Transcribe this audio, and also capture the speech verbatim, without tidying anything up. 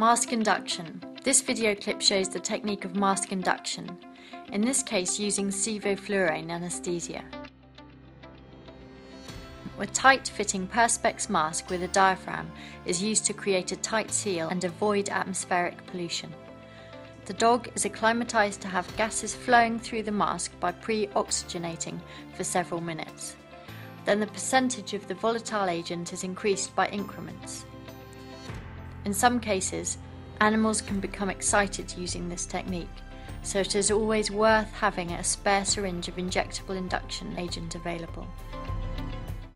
Mask induction. This video clip shows the technique of mask induction, in this case using sevoflurane anesthesia. A tight-fitting Perspex mask with a diaphragm is used to create a tight seal and avoid atmospheric pollution. The dog is acclimatized to have gases flowing through the mask by pre-oxygenating for several minutes. Then the percentage of the volatile agent is increased by increments. In some cases, animals can become excited using this technique, so it is always worth having a spare syringe of injectable induction agent available.